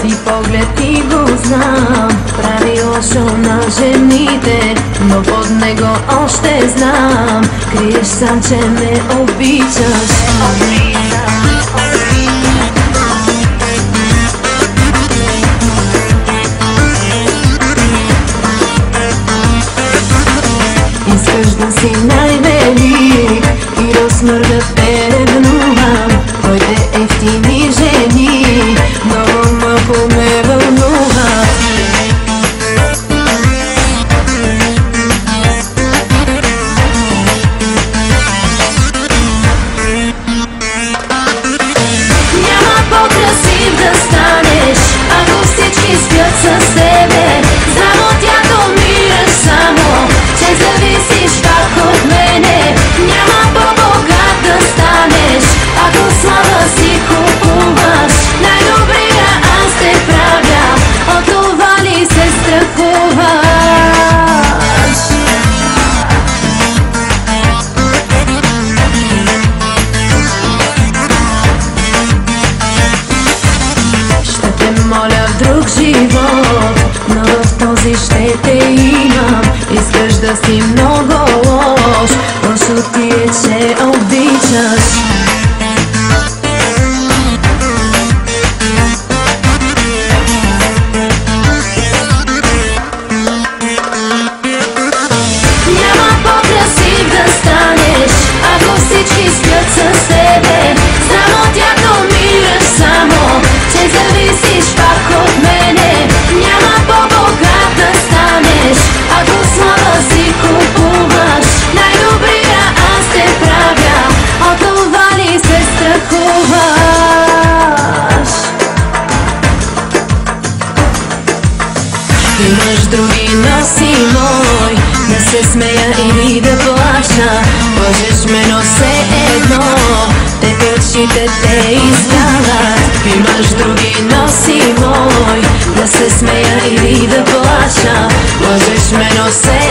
Този поглед ти го знам, прави лошо на жените, но под него още знам, криеш сам, че ме обичаш. Искаш да си най-велик и до смъртта те ревнувам. Твоите ефтини жени много малко ме вълнуват. Няма по-красив да станеш, ако всички спят с тебе. Само тя домираш само, че зависиш пак от мене. Няма по-богат да станеш, ако слава си купуваш. Най-добрия аз те правя, от това ли се страхуваш? Ще те моля в друг живот, но в този ще те имам. Искаш да си много лош, лошо ти е, че обичаш. Няма по-красив да станеш, ако всички спят с тебе. Само тя домираш само, че зависиш пак от мене. Няма по-богат да станеш, ако слава си купуваш. Най-добрия аз те правя, от това ли се страхуваш? Имаш други, но си мой, да се смея или да плача. Лъжеш ме, но все едно, те очите те изкарат. Имаш други, но си мой, да се смея или да плача. Лъжеш ме, но все